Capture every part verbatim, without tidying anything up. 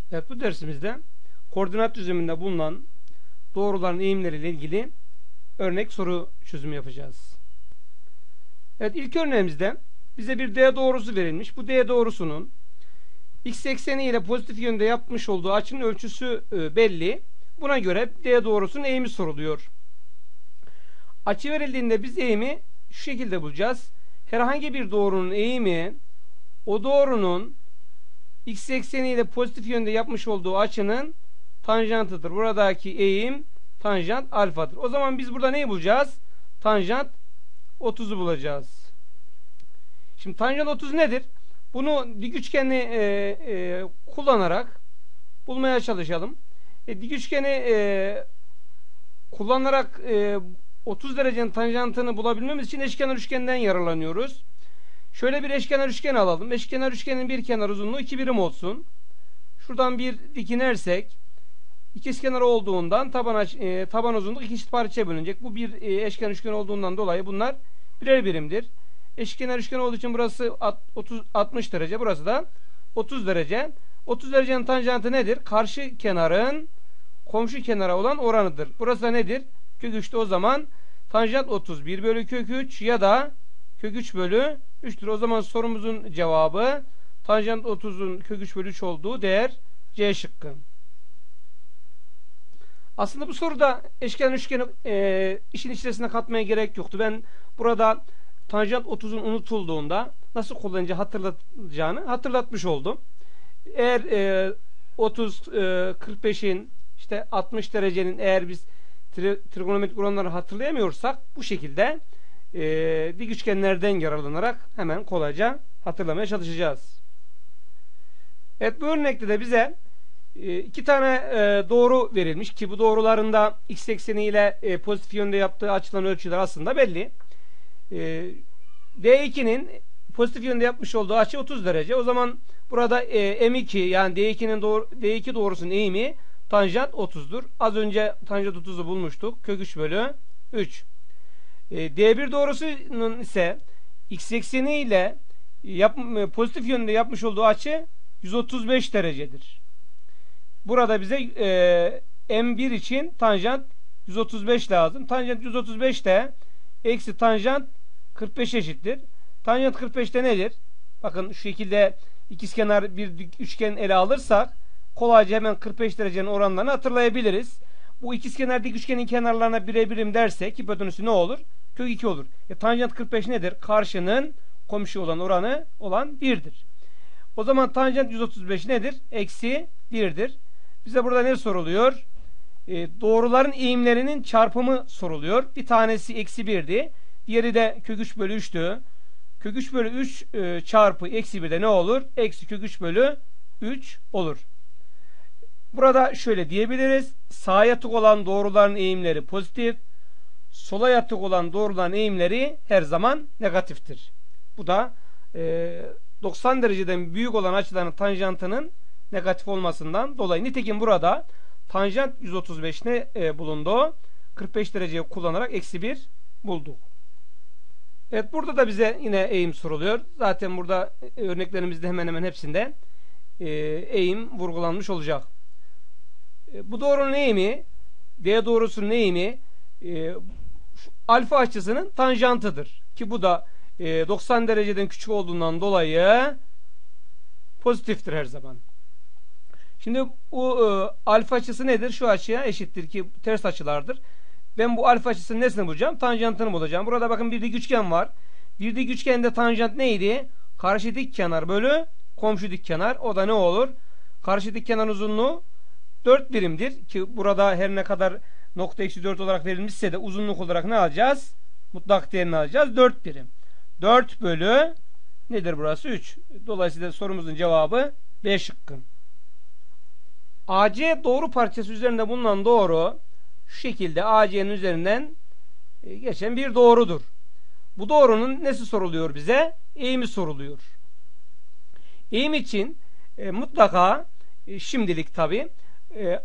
Evet, bu dersimizde koordinat düzleminde bulunan doğruların eğimleriyle ilgili örnek soru çözümü yapacağız. Evet, ilk örneğimizde bize bir D doğrusu verilmiş. Bu D doğrusunun x ekseni ile pozitif yönde yapmış olduğu açının ölçüsü belli. Buna göre D doğrusunun eğimi soruluyor. Açı verildiğinde biz eğimi şu şekilde bulacağız. Herhangi bir doğrunun eğimi o doğrunun x ekseni ile pozitif yönde yapmış olduğu açının tanjantıdır. Buradaki eğim tanjant alfadır. O zaman biz burada neyi bulacağız? Tanjant otuzu bulacağız. Şimdi tanjant otuz nedir? Bunu dik üçgeni e, e, kullanarak bulmaya çalışalım. E, dik üçgeni e, kullanarak e, otuz derecenin tanjantını bulabilmemiz için eşkenar üçgenden yararlanıyoruz. Şöyle bir eşkenar üçgen alalım. Eşkenar üçgenin bir kenar uzunluğu iki birim olsun. Şuradan bir dik inersek ikizkenar olduğundan taban, e, taban uzunluk iki eşit parçaya bölünecek. Bu bir e, eşkenar üçgen olduğundan dolayı bunlar birer birimdir. Eşkenar üçgen olduğu için burası otuz, altmış derece. Burası da otuz derece. otuz derecenin tanjantı nedir? Karşı kenarın komşu kenara olan oranıdır. Burası da nedir? Kök üçte o zaman tanjant otuz bir bölü kök üç ya da kök üç bölü üçtür. O zaman sorumuzun cevabı tanjant otuzun kök üç bölü üç olduğu değer C şıkkı. Aslında bu soruda eşkenar üçgeni e, işin içerisine katmaya gerek yoktu. Ben burada tanjant otuzun unutulduğunda nasıl kullanınca hatırlatacağını hatırlatmış oldum. Eğer e, otuz, e, kırk beşin işte altmış derecenin eğer biz tri trigonometrik oranları hatırlayamıyorsak bu şekilde e, dik üçgenlerden yararlanarak hemen kolayca hatırlamaya çalışacağız. Evet, bu örnekte de bize e, iki tane e, doğru verilmiş ki bu doğruların da x ekseni ile e, pozitif yönde yaptığı açılan ölçüler aslında belli. E, D iki'nin pozitif yönde yapmış olduğu açı otuz derece. O zaman burada e, M iki yani D iki'nin doğru, D iki doğrusunun eğimi tanjant otuz'dur. Az önce tanjant otuz'u bulmuştuk. Kök üç bölü üç. E, D bir doğrusunun ise x ekseni ile yap, pozitif yönde yapmış olduğu açı yüz otuz beş derecedir. Burada bize e, M bir için tanjant yüz otuz beş lazım. Tanjant yüz otuz beş de eksi tanjant kırk beş eşittir. Tanjant kırk beş'te nedir? Bakın şu şekilde ikizkenar bir üçgen ele alırsak kolayca hemen kırk beş derecenin oranlarını hatırlayabiliriz. Bu ikizkenar dik üçgenin kenarlarına birer birim dersek hipotenüsü ne olur? Kök iki olur. E, tanjant kırk beş nedir? Karşının komşu olan oranı olan bir'dir. O zaman tanjant yüz otuz beş nedir? Eksi bir'dir. Bize burada ne soruluyor? E, doğruların eğimlerinin çarpımı soruluyor. Bir tanesi eksi bir'di. Diğeri de kök üç bölü üç'tü. Kök üç bölü üç e, çarpı eksi bir'de ne olur? Eksi kök üç bölü üç olur. Burada şöyle diyebiliriz. Sağa yatık olan doğruların eğimleri pozitif. Sola yatık olan doğruların eğimleri her zaman negatiftir. Bu da e, doksan dereceden büyük olan açıların tanjantının negatif olmasından dolayı. Nitekim burada tanjant yüz otuz beş ne e, bulundu? kırk beş dereceyi kullanarak eksi bir bulduk. Evet, burada da bize yine eğim soruluyor. Zaten burada örneklerimizde hemen hemen hepsinde e, eğim vurgulanmış olacak. E, bu doğrunun eğimi, D doğrusunun eğimi e, alfa açısının tanjantıdır. Ki bu da e, doksan dereceden küçük olduğundan dolayı pozitiftir her zaman. Şimdi bu e, alfa açısı nedir? Şu açıya eşittir ki ters açılardır. Ben bu alfa açısının nesini bulacağım? Tanjantını bulacağım. Burada bakın bir dik üçgen var. Bir dik üçgende tanjant neydi? Karşı dik kenar bölü komşu dik kenar. O da ne olur? Karşı dik kenar uzunluğu dört birimdir. Ki burada her ne kadar nokta eksi dört olarak verilmişse de uzunluk olarak ne alacağız? Mutlak değerini alacağız. dört birim. dört bölü nedir burası? üç. Dolayısıyla sorumuzun cevabı B şıkkı. A C doğru parçası üzerinde bulunan doğru şu şekilde A C'nin üzerinden geçen bir doğrudur. Bu doğrunun nesi soruluyor bize? Eğimi soruluyor. Eğim için e, mutlaka e, şimdilik tabi e,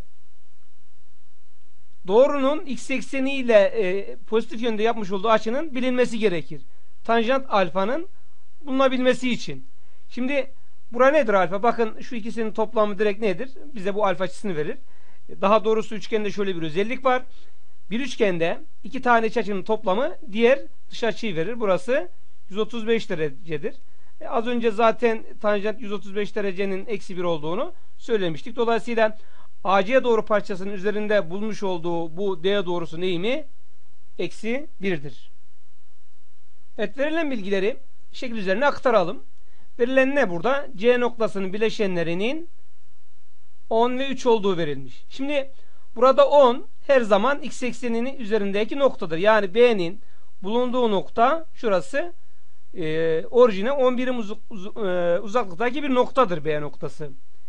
doğrunun x ekseni ile e, pozitif yönde yapmış olduğu açının bilinmesi gerekir. Tanjant alfanın bulunabilmesi için. Şimdi Bura nedir alfa? Bakın şu ikisinin toplamı direkt nedir? Bize bu alfa açısını verir. Daha doğrusu üçgende şöyle bir özellik var. Bir üçgende iki tane iç açının toplamı diğer dış açıyı verir. Burası yüz otuz beş derecedir. E az önce zaten tanjant yüz otuz beş derecenin eksi bir olduğunu söylemiştik. Dolayısıyla A C doğru parçasının üzerinde bulmuş olduğu bu D doğrusu eğimi eksi birdir. Evet, verilen bilgileri şekil üzerine aktaralım. Verilen ne burada? C noktasının bileşenlerinin on ve üç olduğu verilmiş. Şimdi burada on her zaman x ekseninin üzerindeki noktadır. Yani B'nin bulunduğu nokta şurası, e, orijine on birim uz uz e, uzaklıktaki bir noktadır B noktası.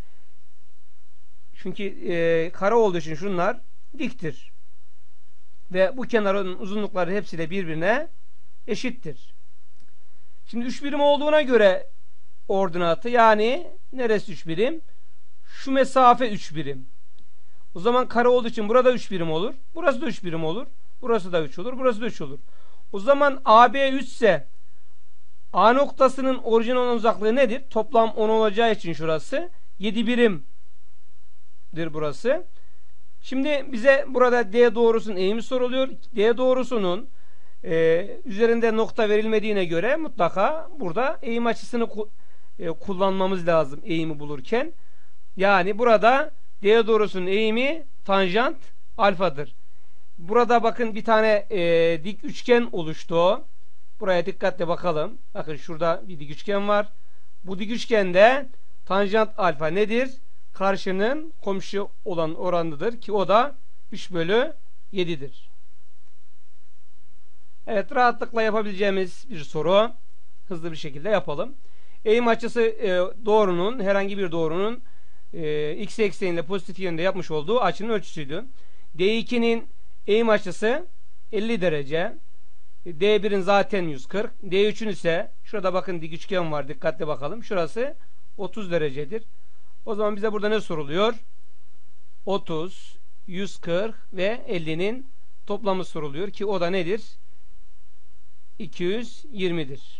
Çünkü e, kare olduğu için şunlar diktir. Ve bu kenarın uzunlukları hepsi de birbirine eşittir. Şimdi üç birim olduğuna göre ordinatı, yani neresi üç birim? Şu mesafe üç birim. O zaman kare olduğu için burada üç birim olur. Burası da üç birim olur. Burası da üç olur. Burası da üç olur. O zaman A B üç ise A noktasının orijine olan uzaklığı nedir? Toplam on olacağı için şurası yedi birimdir burası. Şimdi bize burada D doğrusunun eğimi soruluyor. D doğrusunun e, üzerinde nokta verilmediğine göre mutlaka burada eğim açısını ku e, kullanmamız lazım eğimi bulurken. Yani burada D doğrusunun eğimi tanjant alfadır. Burada bakın bir tane e, dik üçgen oluştu. Buraya dikkatle bakalım. Bakın şurada bir dik üçgen var. Bu dik üçgende tanjant alfa nedir? Karşının komşu olan oranıdır ki o da üç bölü yedidir. Evet, rahatlıkla yapabileceğimiz bir soru. Hızlı bir şekilde yapalım. Eğim açısı e, doğrunun, herhangi bir doğrunun e, x ekseniyle pozitif yönde yapmış olduğu açının ölçüsüydü. D iki'nin eğim açısı elli derece. D bir'in zaten yüz kırk. D üçün ise şurada bakın dik üçgen var. Dikkatli bakalım. Şurası otuz derecedir. O zaman bize burada ne soruluyor? otuz, yüz kırk ve elli'nin toplamı soruluyor ki o da nedir? iki yüz yirmi'dir.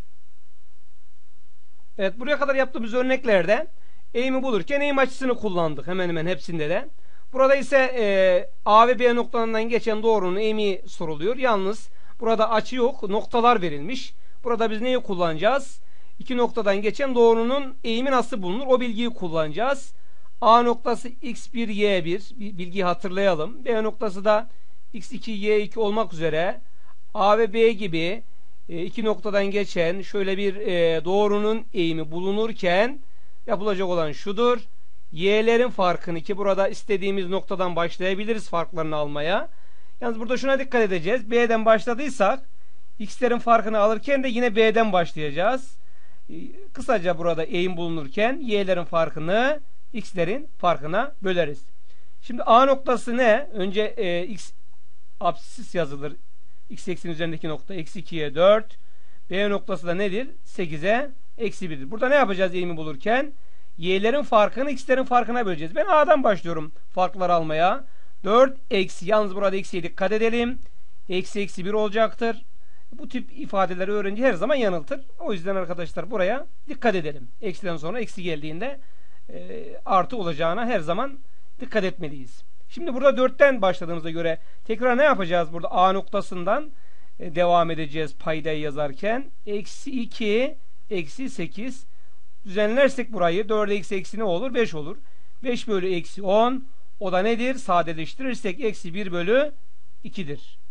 Evet, buraya kadar yaptığımız örneklerde eğimi bulurken eğim açısını kullandık hemen hemen hepsinde de. Burada ise e, A ve B noktalarından geçen doğrunun eğimi soruluyor. Yalnız burada açı yok, noktalar verilmiş. Burada biz neyi kullanacağız? İki noktadan geçen doğrunun eğimi nasıl bulunur? O bilgiyi kullanacağız. A noktası x bir y bir, bilgiyi hatırlayalım. B noktası da x iki y iki olmak üzere A ve B gibi e, iki noktadan geçen şöyle bir e, doğrunun eğimi bulunurken yapılacak olan şudur. Y'lerin farkını, ki burada istediğimiz noktadan başlayabiliriz farklarını almaya. Yalnız burada şuna dikkat edeceğiz. B'den başladıysak x'lerin farkını alırken de yine B'den başlayacağız. Kısaca burada eğim bulunurken y'lerin farkını x'lerin farkına böleriz. Şimdi A noktası ne? Önce e, x apsis yazılır. X eksen üzerindeki nokta eksi iki'ye dört. B noktası da nedir? sekize eksi bir'dir. Burada ne yapacağız eğimi bulurken? Y'lerin farkını x'lerin farkına böleceğiz. Ben A'dan başlıyorum farkları almaya. dört eksi, yalnız burada eksiye dikkat edelim. Eksi eksi bir olacaktır. Bu tip ifadeleri öğrenci her zaman yanıltır. O yüzden arkadaşlar buraya dikkat edelim. Eksiden sonra eksi geldiğinde e, artı olacağına her zaman dikkat etmeliyiz. Şimdi burada dört'ten başladığımıza göre tekrar ne yapacağız? Burada A noktasından e, devam edeceğiz paydayı yazarken. Eksi iki, eksi sekiz. Düzenlersek burayı dört'e eksi eksi ne olur? beş olur. beş bölü eksi on. O da nedir? Sadeleştirirsek eksi bir bölü iki'dir.